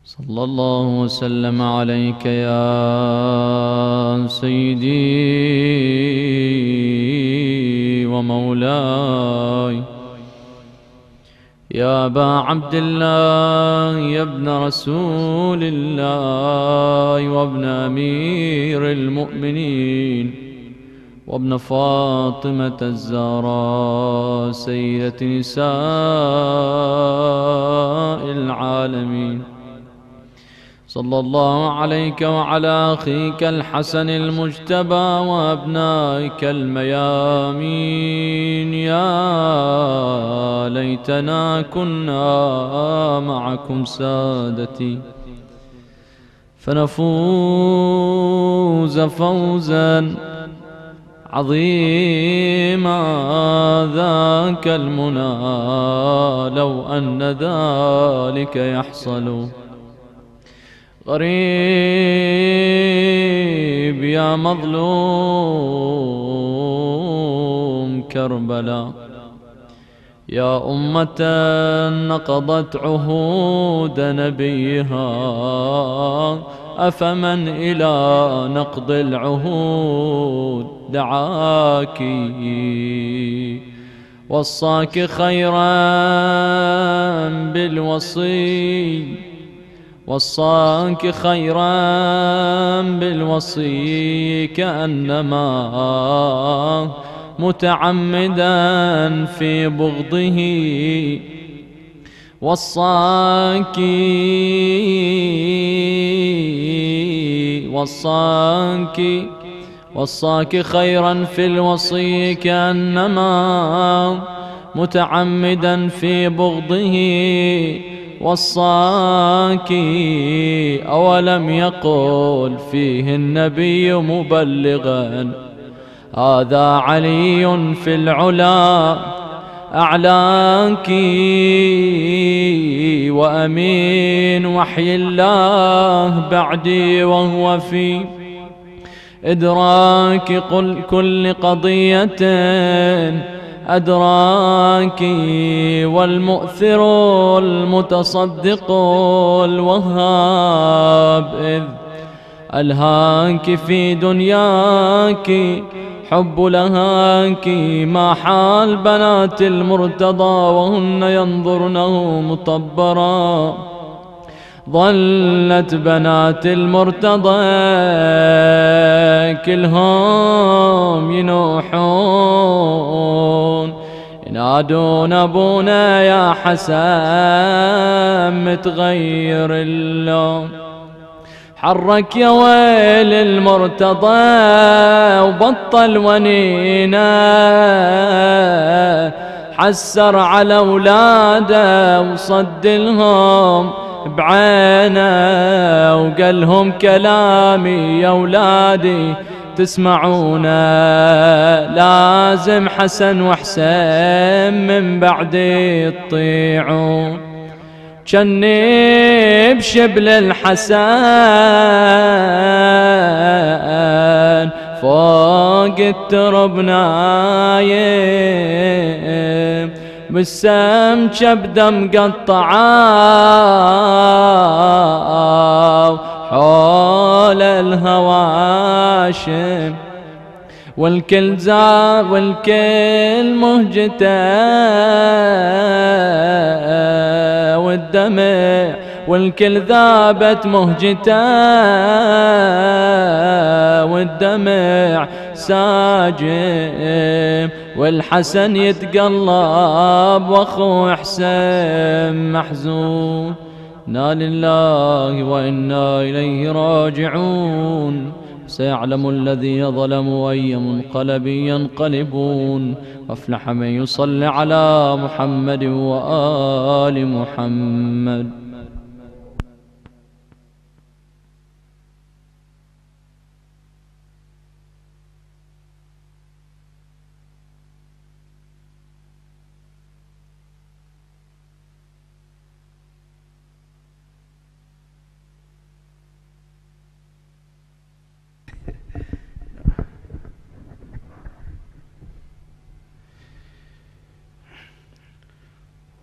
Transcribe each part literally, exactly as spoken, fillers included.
صلى الله وسلم عليك يا سيدي ومولاي يا أبا عبد الله يا ابن رسول الله وابن أمير المؤمنين وابن فاطمة الزهراء سيدة نساء العالمين. صلى الله عليك وعلى أخيك الحسن المجتبى وأبنائك الميامين. يا ليتنا كنا معكم سادتي فنفوز فوزا عظيما ذاك المنى لو أن ذلك يحصل. غريب يا مظلوم كربلاء يا أمة نقضت عهود نبيها أفمن إلى نقض العهود دعاك وصاك خيرا بالوصي وصاك خيرا بالوصي كأنما متعمدا في بغضه وصاك وصاك وصاك خيرا في الوصي كأنما متعمدا في بغضه وصاك. أولم يقل فيه النبي مبلغا هذا علي في العلا أعلاك وأمين وحي الله بعدي وهو في إدراك كل قضية أدراك والمؤثر المتصدق الوهاب إذ ألهاك في دنياك حب لهاك ما حال بنات المرتضى وهن ينظرنه مطبرا. ظلت بنات المرتضى كلهم ينوحون ينادون أبونا يا حسن متغير اللون. حرك يا ويل المرتضى وبطل ونينا حسر على اولاده وصد لهم بعينه وقالهم كلامي يا اولادي تسمعونا لازم حسن وحسين من بعدي تطيعون. جني بشبل الحسن فوق الترب نايم بالسم كبده مقطعه حول الهواشم والكل زار والكل مهجته والدمع والكل ذابت مهجته والدمع ساجم والحسن يتقلب واخو حسين محزون. إنا لله وإنا إليه راجعون. سيعلم الذي ظلموا أي منقلب ينقلبون. وافلح من يصلي على محمد وآل محمد.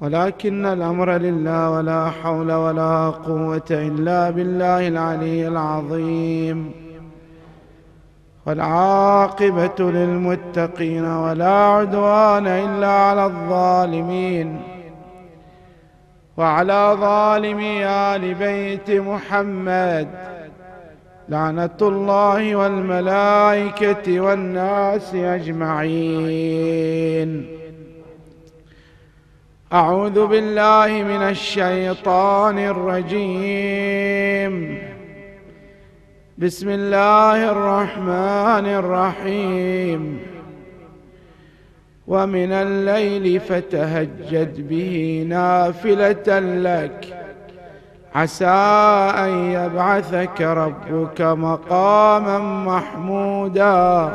ولكن الأمر لله ولا حول ولا قوة إلا بالله العلي العظيم. والعاقبة للمتقين ولا عدوان إلا على الظالمين. وعلى ظالمي آل بيت محمد لعنة الله والملائكة والناس أجمعين. أعوذ بالله من الشيطان الرجيم. بسم الله الرحمن الرحيم. ومن الليل فتهجد به نافلة لك عسى أن يبعثك ربك مقاما محمودا.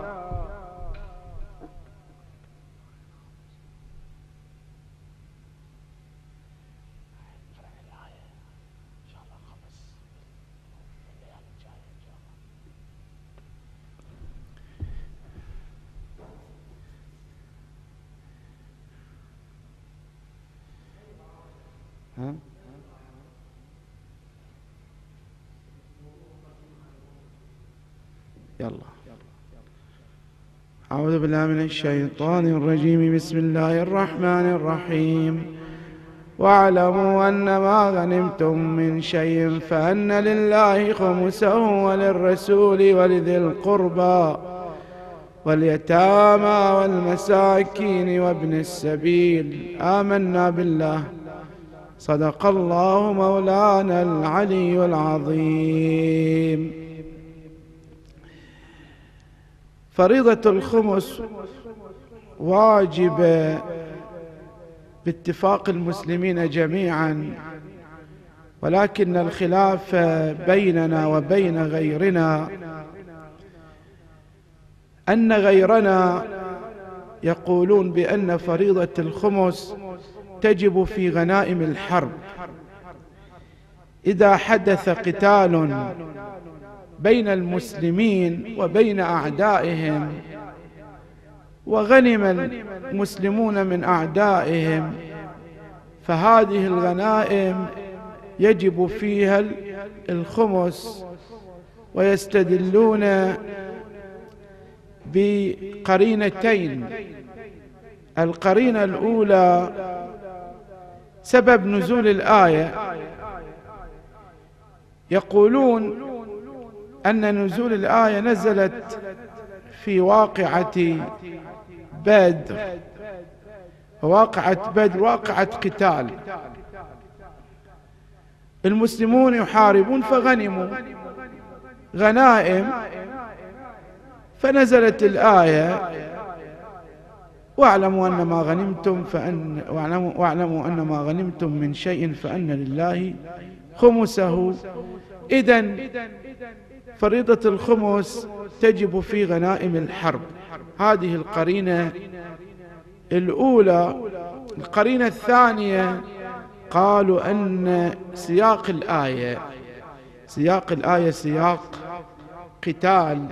ها؟ يلا. أعوذ بالله من الشيطان الرجيم. بسم الله الرحمن الرحيم. واعلموا أن ما غنمتم من شيء فأن لله خمسه وللرسول ولذي القربى واليتامى والمساكين وابن السبيل. آمنا بالله. صدق الله مولانا العلي العظيم. فريضة الخمس واجبة باتفاق المسلمين جميعا، ولكن الخلاف بيننا وبين غيرنا أن غيرنا يقولون بأن فريضة الخمس تجب في غنائم الحرب. إذا حدث قتال بين المسلمين وبين أعدائهم وغنم المسلمون من أعدائهم فهذه الغنائم يجب فيها الخمس. ويستدلون بقرينتين. القرينة الأولى سبب نزول الآية. يقولون أن نزول الآية نزلت في واقعة بدر. واقعة بدر واقعة قتال، المسلمون يحاربون فغنموا غنائم، فنزلت الآية واعلموا أن ما غنمتم فأن واعلموا, واعلموا أن ما غنمتم من شيء فأن لله خمسه. إذن فريضة الخمس تجب في غنائم الحرب. هذه القرينة الأولى. القرينة الثانية قالوا أن سياق الآية سياق الآية سياق قتال،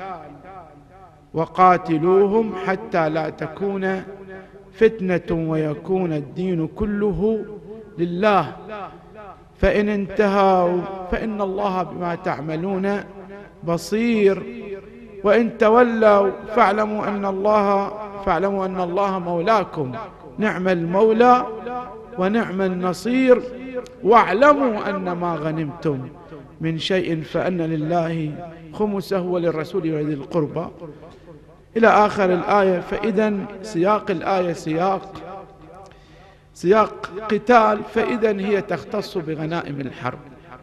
وقاتلوهم حتى لا تكون فتنة ويكون الدين كله لله، فإن انتهوا فإن الله بما تعملون بصير، وإن تولوا فاعلموا أن الله فاعلموا أن الله مولاكم، نعم المولى ونعم النصير، واعلموا أن ما غنمتم من شيء فأن لله خمسه وللرسول ولذي القربى إلى آخر الآية. فإذا سياق الآية سياق سياق قتال، فإذا هي تختص بغنائم الحرب.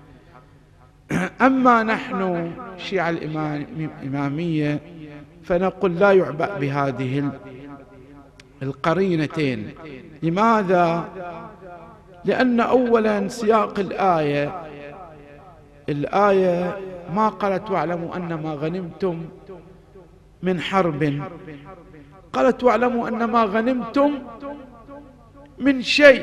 أما نحن شيعة الإمامية فنقول لا يعبأ بهذه القرينتين. لماذا؟ لأن أولا سياق الآية الآية ما قالت واعلموا أن ما غنمتم من حرب، قالت واعلموا أن ما غنمتم من شيء.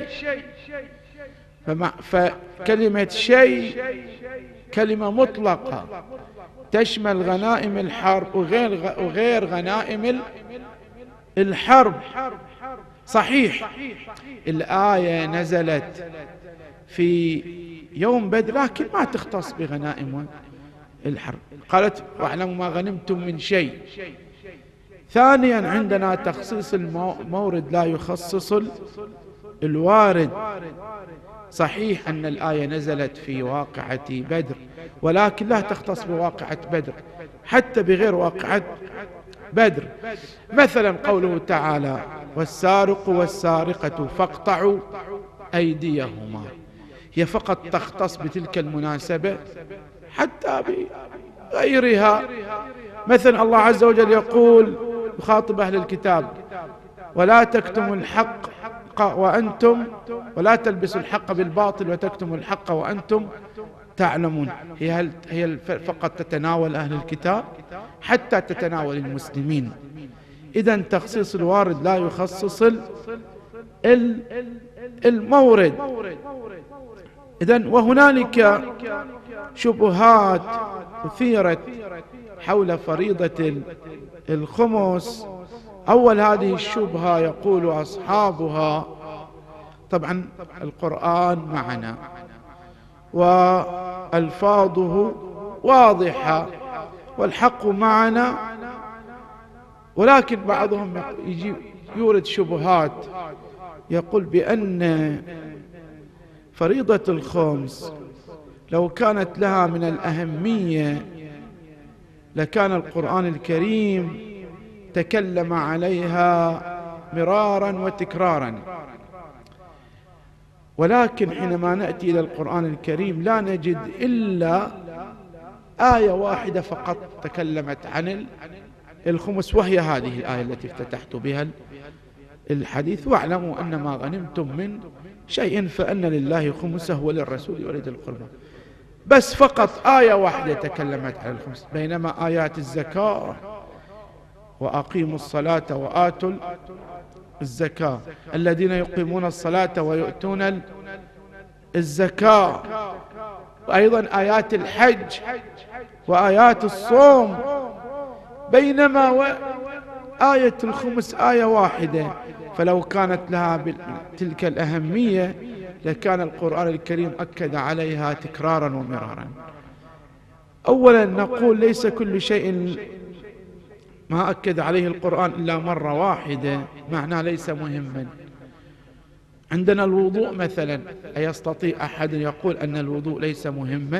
فكلمة شيء كلمة مطلقة تشمل غنائم الحرب وغير وغير غنائم الحرب. صحيح الآية نزلت في يوم بدر لكن ما تختص بغنائم الحرب، قالت واعلموا ما غنمتم من شيء. ثانيا عندنا تخصيص المورد لا يخصص الوارد. صحيح أن الآية نزلت في واقعة بدر ولكن لا تختص بواقعة بدر، حتى بغير واقعة بدر. مثلا قوله تعالى والسارق والسارقة فاقطعوا أيديهما، هي فقط تختص بتلك المناسبة حتى بغيرها. مثلا الله عز وجل يقول يخاطب أهل الكتاب ولا تكتموا الحق وأنتم ولا تلبسوا الحق بالباطل وتكتموا الحق وأنتم تعلمون. هي هل هي فقط تتناول أهل الكتاب حتى تتناول المسلمين. إذن تخصيص الوارد لا يخصص المورد. إذن وهنالك شبهات أثيرت حول فريضة الخمس. أول هذه الشبهة يقول أصحابها طبعا القرآن معنا وألفاظه واضحة والحق معنا، ولكن بعضهم يجي يورد شبهات يقول بأن فريضة الخمس لو كانت لها من الأهمية لكان القرآن الكريم تكلم عليها مرارا وتكرارا، ولكن حينما نأتي إلى القرآن الكريم لا نجد إلا آية واحدة فقط تكلمت عن الخمس، وهي هذه الآية التي افتتحت بها الحديث واعلموا أن ما غنمتم من شيء فأن لله خمسه وللرسول ولذي القربى. بس فقط آية واحدة تكلمت عن الخمس، بينما آيات الزكاة وأقيموا الصلاة وآتوا الزكاة الذين يقيمون الصلاة ويؤتون الزكاة، وأيضا آيات الحج وآيات الصوم، بينما آية الخمس آية واحدة. فلو كانت لها تلك الأهمية لكان القرآن الكريم أكد عليها تكرارا ومرارا. أولا نقول ليس كل شيء ما أكد عليه القرآن إلا مرة واحدة معناه ليس مهما. عندنا الوضوء مثلا، أيستطيع أحد يقول أن الوضوء ليس مهما؟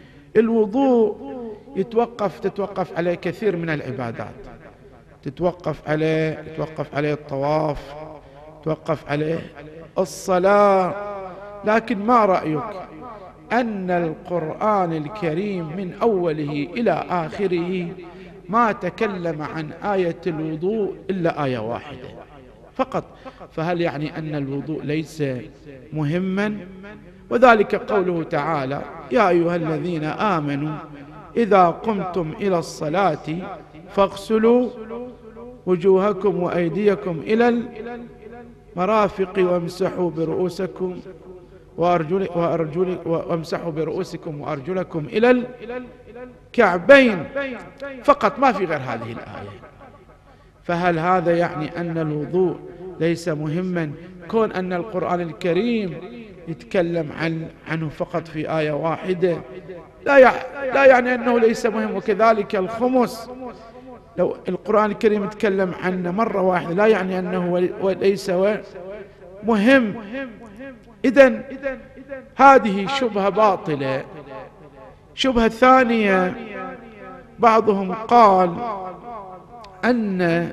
الوضوء يتوقف تتوقف عليه كثير من العبادات، تتوقف عليه تتوقف عليه الطواف، تتوقف عليه الصلاة. لكن ما رأيك أن القرآن الكريم من أوله إلى آخره ما تكلم عن آية الوضوء إلا آية واحدة فقط؟ فهل يعني أن الوضوء ليس مهما؟ وذلك قوله تعالى يا أيها الذين آمنوا إذا قمتم إلى الصلاة فاغسلوا وجوهكم وأيديكم إلى المرافق وامسحوا برؤوسكم وأرجل وامسحوا برؤوسكم وأرجلكم إلى الكعبين فقط، ما في غير هذه الآية. فهل هذا يعني أن الوضوء ليس مهما كون أن القرآن الكريم يتكلم عن عنه فقط في آية واحدة؟ لا لا يعني أنه ليس مهم. وكذلك الخمس لو القرآن الكريم يتكلم عنه مرة واحدة لا يعني أنه ليس مهم. إذن هذه شبهة باطلة. شبهة ثانية بعضهم قال أن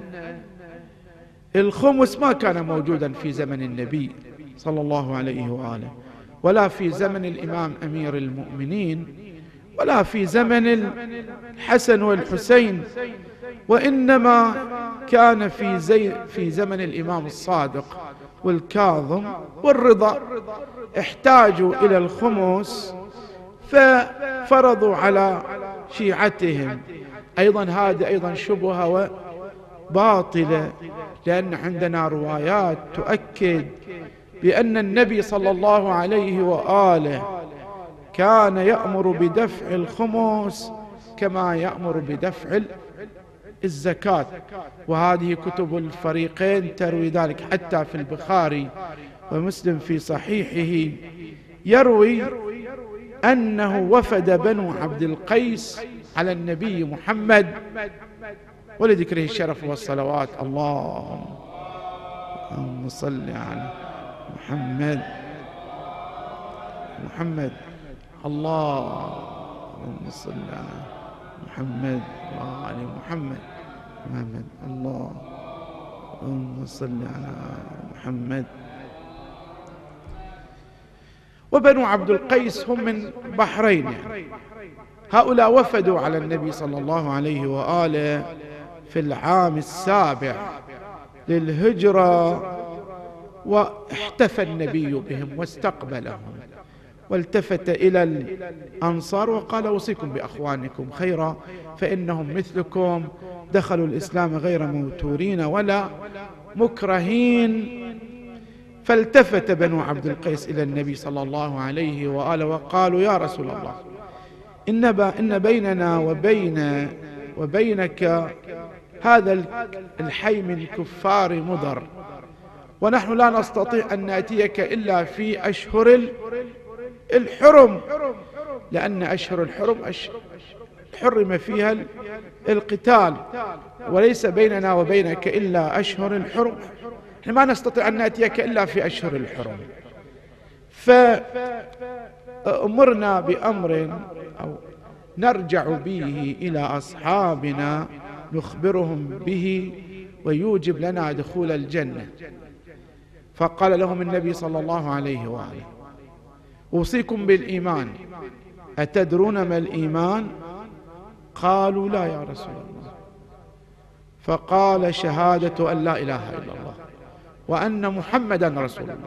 الخمس ما كان موجودا في زمن النبي صلى الله عليه وآله، ولا في زمن الإمام أمير المؤمنين، ولا في زمن الحسن والحسين، وإنما كان في, زي في زمن الإمام الصادق والكاظم والرضا، احتاجوا إلى الخمس ففرضوا على شيعتهم. أيضا هذه أيضا شبهة باطلة، لأن عندنا روايات تؤكد بأن النبي صلى الله عليه وآله كان يأمر بدفع الخمس كما يأمر بدفع الزكاة، وهذه كتب الفريقين تروي ذلك، حتى في البخاري ومسلم في صحيحه يروي أنه وفد بنو عبد القيس على النبي محمد ولذكره الشرف والصلوات. اللهم صل على محمد محمد اللهم صل على محمد وعلى محمد محمد اللهم صل على محمد. وبنو عبد القيس هم من بحرين، يعني هؤلاء وفدوا على النبي صلى الله عليه وآله في العام السابع للهجرة، واحتفى النبي بهم واستقبلهم، والتفت إلى الأنصار وقال أوصيكم بأخوانكم خيرا فإنهم مثلكم دخلوا الإسلام غير موتورين ولا مكرهين. فالتفت بنو عبد القيس إلى النبي صلى الله عليه وآله وقالوا يا رسول الله إن بيننا وبين وبينك هذا الحي من كفار مضر، ونحن لا نستطيع أن نأتيك إلا في أشهر الحرم، لأن أشهر الحرم حرم فيها القتال، وليس بيننا وبينك إلا أشهر الحرم، نحن ما نستطيع أن نأتيك إلا في أشهر الحرم. فأمرنا بأمر أو نرجع به إلى أصحابنا نخبرهم به ويوجب لنا دخول الجنة. فقال لهم النبي صلى الله عليه وآله أوصيكم بالإيمان، أتدرون ما الإيمان؟ قالوا لا يا رسول الله. فقال شهادة أن لا إله إلا الله وأن محمدا رسول الله،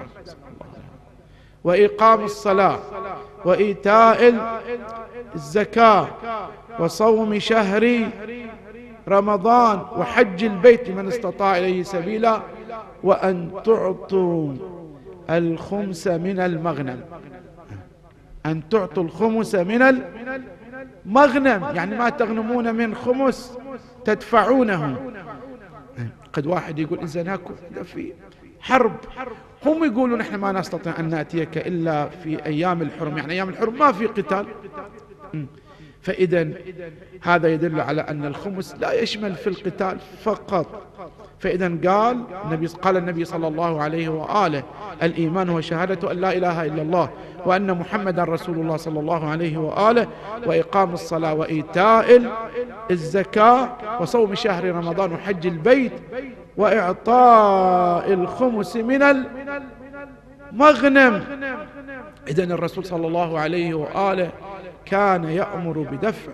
وإقام الصلاة وإيتاء الزكاة وصوم شهر رمضان وحج البيت من استطاع إليه سبيلا، وأن تعطوا الخمس من المغنم، أن تعطوا الخمس من المغنم، يعني ما تغنمون من خمس تدفعونه. قد واحد يقول إذا هاكو في حرب، هم يقولون نحن ما نستطيع أن نأتيك إلا في أيام الحرم، يعني أيام الحرم ما في قتال. فإذا هذا يدل على أن الخمس لا يشمل في القتال فقط. فإذا قال النبي قال النبي صلى الله عليه وآله الإيمان هو شهادة أن لا إله إلا الله وأن محمدا رسول الله صلى الله عليه وآله، وإقام الصلاة وإيتاء الزكاة وصوم شهر رمضان وحج البيت وإعطاء الخمس من المغنم. إذن الرسول صلى الله عليه وآله كان يأمر بدفع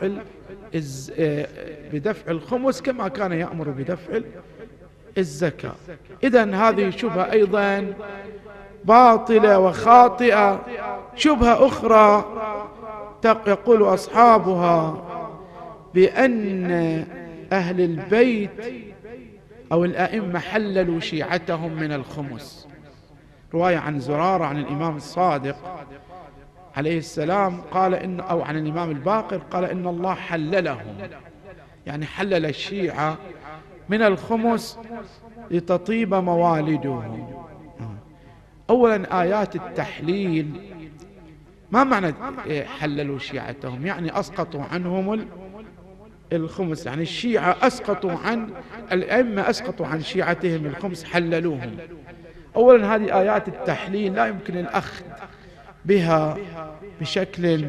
بدفع الخمس كما كان يأمر بدفع الزكاة. إذن هذه شبهة أيضا باطلة وخاطئة. شبهة أخرى يقول أصحابها بأن أهل البيت أو الأئمة حللوا شيعتهم من الخمس. رواية عن زرارة عن الإمام الصادق عليه السلام قال إن أو عن الإمام الباقر قال إن الله حللهم، يعني حلل الشيعة من الخمس لتطيب موالدهم. أولا آيات التحليل ما معنى حللوا شيعتهم؟ يعني أسقطوا عنهم الخمس، يعني الشيعة أسقطوا عن الأئمة أسقطوا عن شيعتهم الخمس حللوهم. أولا هذه آيات التحليل لا يمكن الأخذ بها بشكل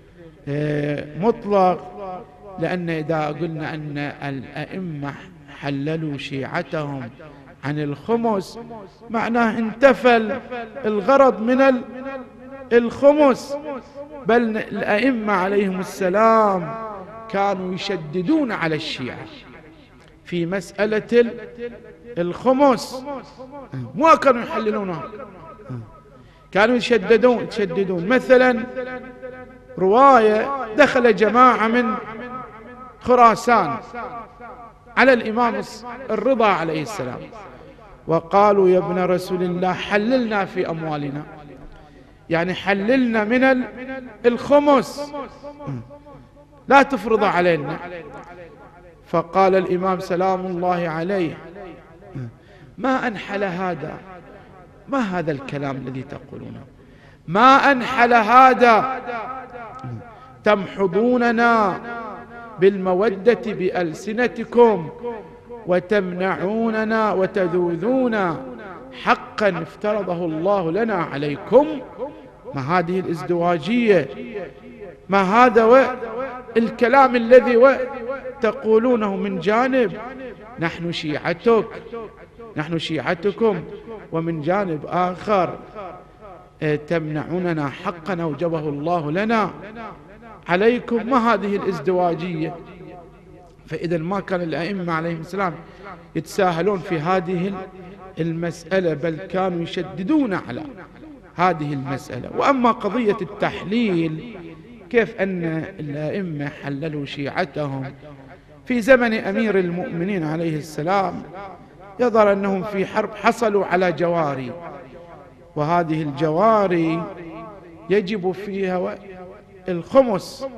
مطلق، لأن إذا قلنا أن الأئمة حللوا شيعتهم عن الخمس معناه انتفى الغرض من الخمس، بل الأئمة عليهم السلام كانوا يشددون على الشيعة في مسألة الخمس، ما كانوا يحللونها، كانوا يشددون يشددون مثلا رواية دخل جماعة من خراسان على الإمام الرضا عليه السلام وقالوا يا ابن رسول الله حللنا في أموالنا، يعني حللنا من الخمس لا تفرض علينا. فقال الإمام سلام الله عليه: ما أنحل هذا، ما هذا الكلام الذي تقولونه، ما أنحل هذا، تمحضوننا بالمودة بألسنتكم وتمنعوننا وتذوذون حقا افترضه الله لنا عليكم. ما هذه الازدواجية، ما هذا الكلام الذي تقولونه من جانب نحن شيعتك، نحن شيعتكم، ومن جانب آخر تمنعوننا حقا أوجبه الله لنا عليكم. ما هذه الازدواجية؟ فإذا ما كان الأئمة عليهم السلام يتساهلون في هذه المسألة، بل كانوا يشددون على هذه المسألة. وأما قضية التحليل، كيف أن الأئمة حللوا شيعتهم في زمن أمير المؤمنين عليه السلام، يظهر أنهم في حرب حصلوا على جواري، وهذه الجواري يجب فيها الخمس،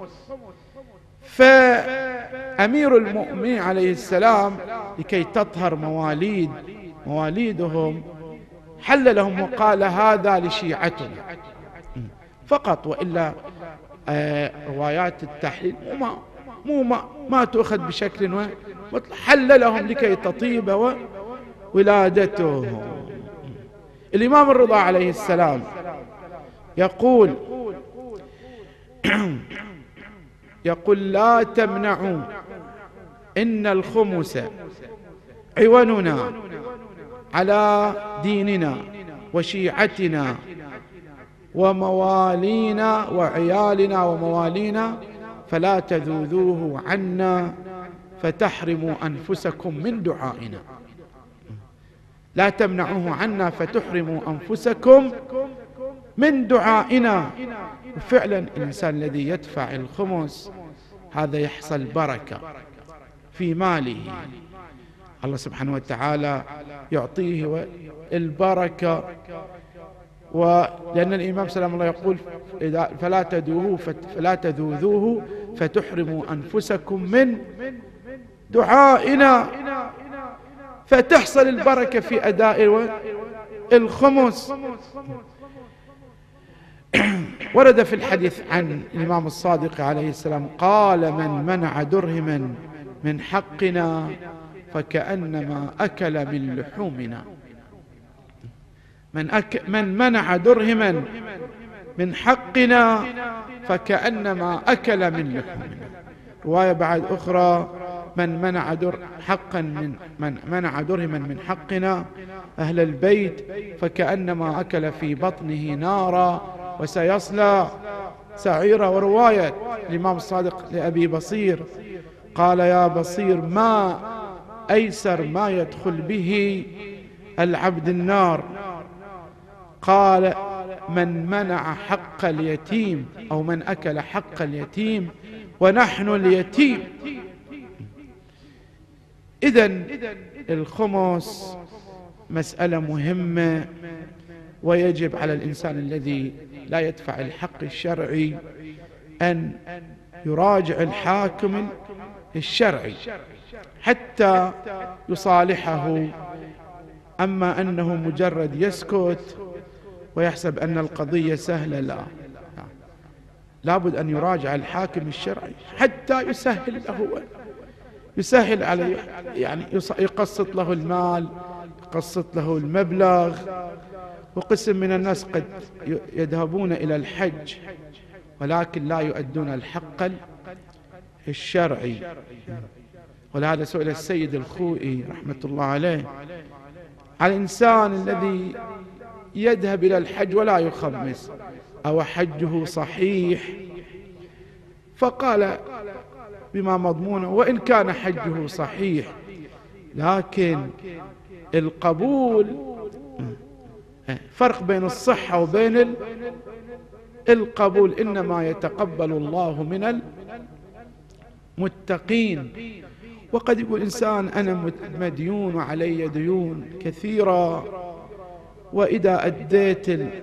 فأمير المؤمنين عليه السلام لكي تطهر مواليد مواليدهم حل لهم وقال: هذا لشيعتنا فقط، وإلا آه روايات التحليل ما مو ما, ما تؤخذ بشكل مطلق، حل لهم لكي تطيب ولادتهم. الإمام الرضا عليه السلام يقول يقول: لا تمنعوا، إن الخمس عوننا على ديننا وشيعتنا وموالينا وعيالنا وموالينا، فلا تذوذوه عنا فتحرموا أنفسكم من دعائنا. لا تمنعوه عنا فتحرموا أنفسكم من دعائنا. وفعلا الإنسان الذي يدفع الخمس هذا يحصل بركة في ماله، الله سبحانه وتعالى يعطيه البركة. ولأن الإمام سلام الله يقول: فلا تذوذوه فلا تذوذوه فتحرموا أنفسكم من دعائنا، فتحصل البركة في أداء الخمس. ورد في الحديث عن الإمام الصادق عليه السلام قال: من منع درهما من حقنا فكأنما أكل من لحومنا. من, أك من منع درهما من حقنا فكأنما أكل من لحومنا. رواية بعد أخرى: من منع در حقا من من منع درهما من حقنا أهل البيت فكأنما أكل في بطنه نارا وسيصلى سعيرا. ورواية الإمام الصادق لأبي بصير قال: يا بصير، ما أيسر ما يدخل به العبد النار. قال: من منع حق اليتيم، أو من أكل حق اليتيم ونحن اليتيم. إذن الخمس مسألة مهمة، ويجب على الإنسان الذي لا يدفع الحق الشرعي أن يراجع الحاكم الشرعي حتى يصالحه. أما أنه مجرد يسكت ويحسب أن القضية سهلة، لا، لابد أن يراجع الحاكم الشرعي حتى يسهل له، يسهل عليه، يعني يقسط له المال، يقسط له المبلغ. وقسم من الناس قد يذهبون إلى الحج ولكن لا يؤدون الحق الشرعي. ولهذا سئل السيد الخوئي رحمة الله عليه على الإنسان الذي يذهب إلى الحج ولا يخمس، أو حجه صحيح؟ فقال بما مضمونه: وإن كان حجه صحيح، لكن القبول فرق بين الصحة وبين القبول، إنما يتقبل الله من المتقين. وقد يقول إنسان: أنا مديون وعلي ديون كثيرة، وإذا أديت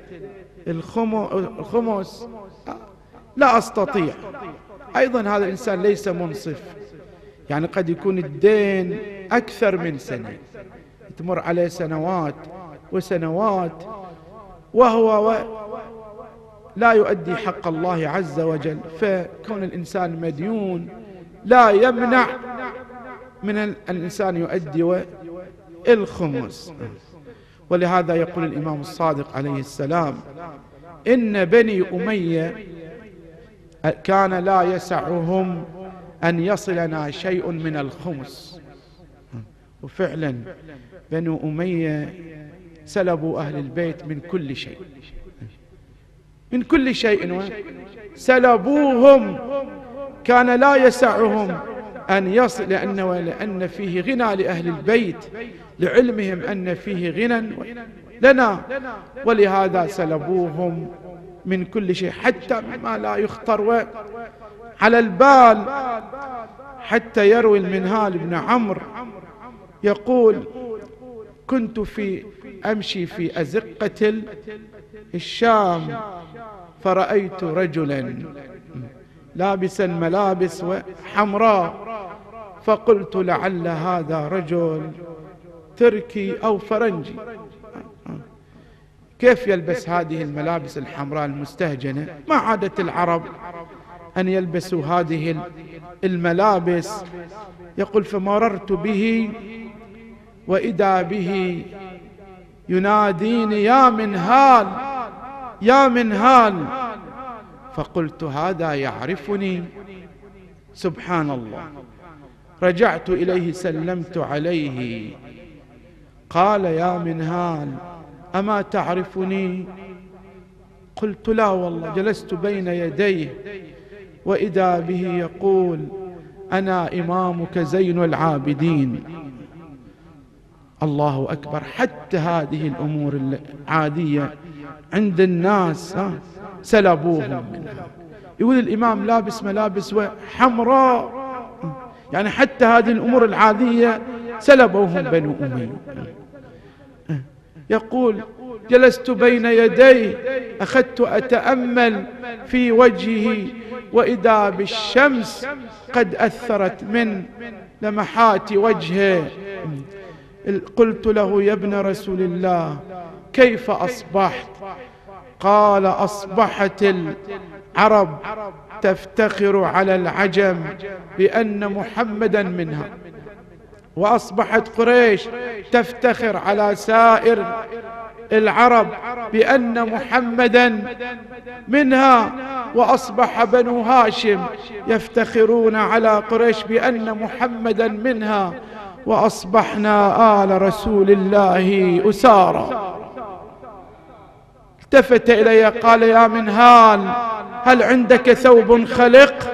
الخمس لا أستطيع. أيضا هذا الإنسان ليس منصف، يعني قد يكون الدين أكثر من سنة، تمر عليه سنوات وسنوات وهو لا يؤدي حق الله عز وجل، فكون الإنسان مديون لا يمنع من الإنسان يؤدي الخمس. ولهذا يقول الإمام الصادق عليه السلام: إن بني أمية كان لا يسعهم أن يصلنا شيء من الخمس. وفعلا بنو أمية سلبوا أهل البيت من كل شيء، من كل شيء سلبوهم، كان لا يسعهم أن يصل، لأن, لأن فيه غنى لأهل البيت، لعلمهم أن فيه غنى لنا، ولهذا سلبوهم من كل شيء، حتى ما لا يخطر على البال. حتى يروي المنهال بن عمرو يقول: كنت في أمشي في أزقة الشام فرأيت رجلا لابسا ملابس حمراء، فقلت: لعل هذا رجل تركي أو فرنجي، كيف يلبس هذه الملابس الحمراء المستهجنة؟ ما عادة العرب أن يلبسوا هذه الملابس. يقول: فمررت به وإذا به يناديني: يا منهال يا منهال. فقلت: هذا يعرفني. سبحان الله. رجعت إليه سلمت عليه، قال: يا منهال أما تعرفني؟ قلت: لا والله. جلست بين يديه وإذا به يقول: أنا إمامك زين العابدين. الله أكبر. حتى هذه الأمور العادية عند الناس سلبوهم منها. يقول الإمام لابس ملابس حمراء، يعني حتى هذه الأمور العادية سلبوهم بنو أمية. يقول: جلست بين يديه أخذت أتأمل في وجهه وإذا بالشمس قد أثرت من لمحات وجهه. قلت له: يا ابن رسول الله كيف أصبحت؟ قال: أصبحت العرب تفتخر على العجم بأن محمدا منها، وأصبحت قريش تفتخر على سائر العرب بأن محمدا منها، وأصبح بنو هاشم يفتخرون على قريش بأن محمدا منها، وأصبحنا آل رسول الله أسارى. التفت إلي قال: يا منهال هل عندك ثوب خلق؟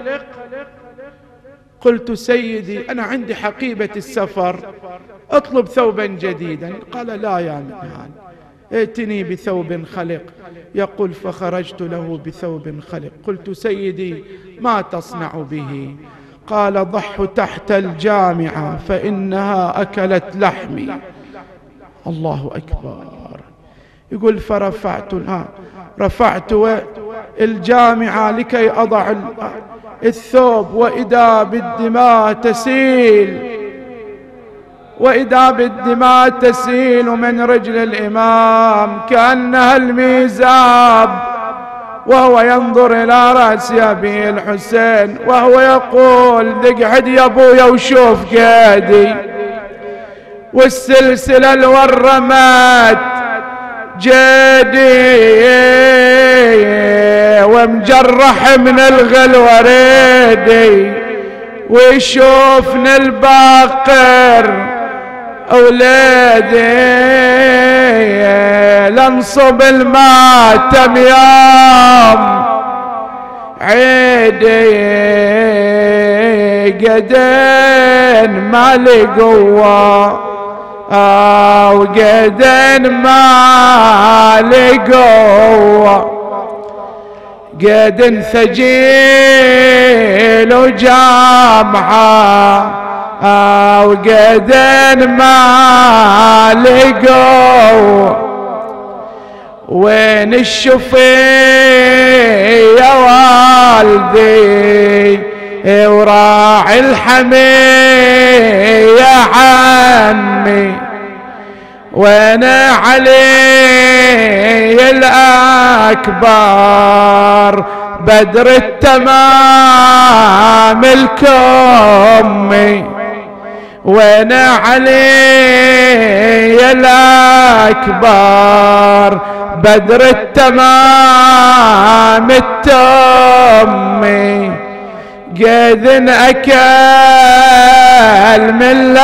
قلت: سيدي أنا عندي حقيبة السفر، اطلب ثوبا جديدا. قال: لا يا منهال، ائتني بثوب خلق. يقول: فخرجت له بثوب خلق. قلت: سيدي ما تصنع به؟ قال: ضح تحت الجامعة فإنها أكلت لحمي. الله أكبر. يقول: فرفعت رفعت الجامعة لكي أضع الثوب وإذا بالدماء تسيل، وإذا بالدماء تسيل من رجل الإمام كأنها الميزاب، وهو ينظر إلى رأس أبي الحسين وهو يقول: دقعد يا أبويا وشوف قيدي، والسلسلة الورمات جيدي، ومجرح من الغل وريدي، ويشوفني الباقر أولادي، لنصب الماتم يوم عيدي، قدين ما لي قوة وقدين ما لي قوة، قدين ثقيل وجامعة وقدين ما لي قوة، وين الشفي يا والدي وراعي الحمي يا عمي، وانا علي الأكبر بدر التمام الكمي، وانا علي الأكبر بدر التمام التمي، قد أكل من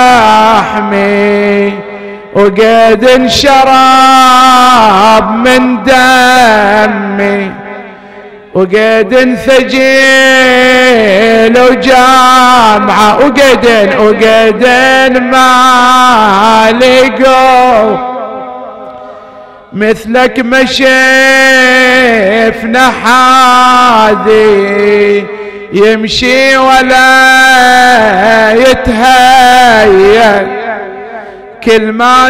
لحمي وقد شرب من دمي، وقد انثجل وجامعة وقد وقد ما لقوا مثلك ما شفنا حادي يمشي ولا يتهيأ، كل ما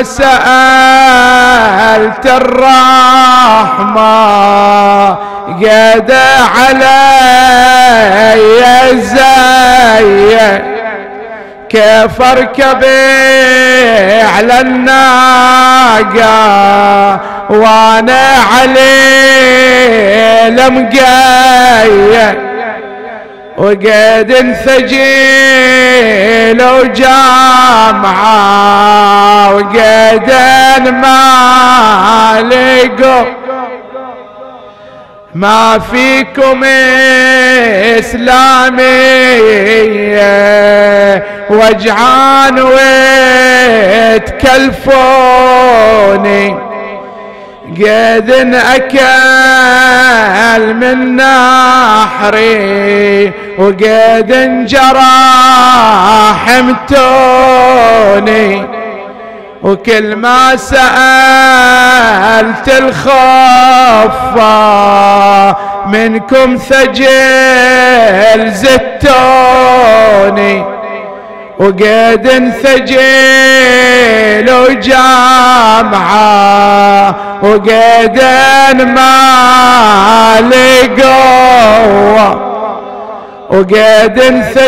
سألت الرحمة قد علي زي، كيف اركب على الناقة وانا علي لمقاية، وقد انثجل وجامعة وقد ما لقوا ما فيكم إسلامية وجعان وتكلفوني، قد أكل من نحري وقد انجرح حمتوني، وكل ما سألت الخفة منكم ثجل زتوني، وقد انثجل وجامعة وقد ما لقوا، وقد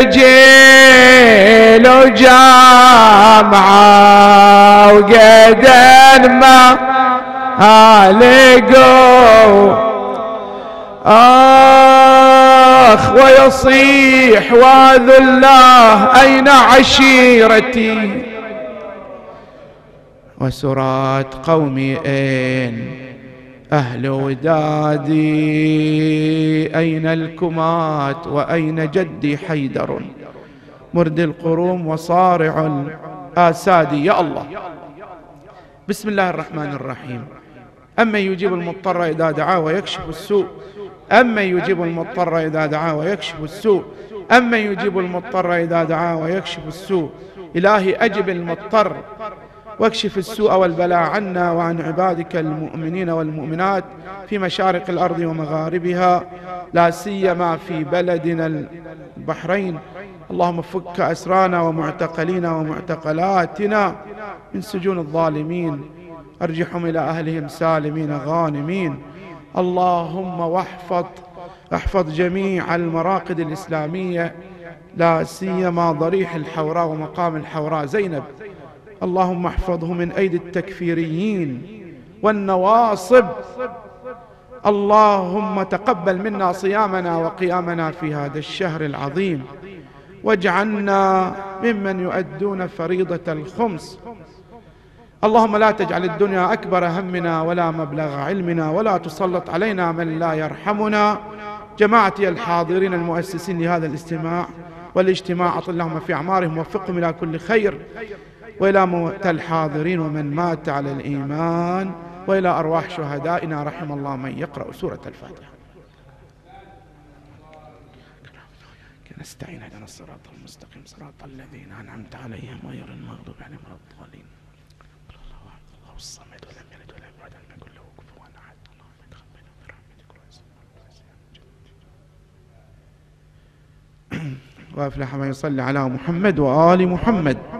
انثجل وجامعة وقد ما لقوا. آخ ويصيح واذو الله أين عشيرتي، وسرات قومي أين أهل ودادي، أين الكمات وأين جدي حيدر مرد القروم وصارع الآساد. يا الله. بسم الله الرحمن الرحيم. أما يجيب المضطر إذا دعاه ويكشف السوء، أما يجيب المضطر إذا دعاه ويكشف السوء، أما يجيب المضطر إذا دعاه ويكشف السوء. إلهي أجب المضطر واكشف السوء والبلاء عنا وعن عبادك المؤمنين والمؤمنات في مشارق الأرض ومغاربها، لا سيما في بلدنا البحرين. اللهم فك أسرانا ومعتقلينا ومعتقلاتنا من سجون الظالمين، أرجحهم إلى أهلهم سالمين غانمين. اللهم واحفظ احفظ جميع المراقد الإسلامية، لا سيما ضريح الحوراء ومقام الحوراء زينب. اللهم احفظه من أيدي التكفيريين والنواصب. اللهم تقبل منا صيامنا وقيامنا في هذا الشهر العظيم، واجعلنا ممن يؤدون فريضة الخمس. اللهم لا تجعل الدنيا أكبر همنا ولا مبلغ علمنا، ولا تسلط علينا من لا يرحمنا. جماعتي الحاضرين المؤسسين لهذا الاجتماع والاجتماع أطل اللهم في أعمارهم وفقهم إلى كل خير، وإلى موتى الحاضرين ومن مات على الإيمان، وإلى أرواح شهدائنا رحم الله من يقرأ سورة الفاتحة. نستعين اهدنا الصراط المستقيم صراط الذين أنعمت عليهم غير المغضوب عليهم ولا الضالين. الله الصمد ولم يلد ولم يولد ولم يكن له كفوا أحد. اللهم تقبل برحمتك وأفلح من يصلي على محمد وآل محمد.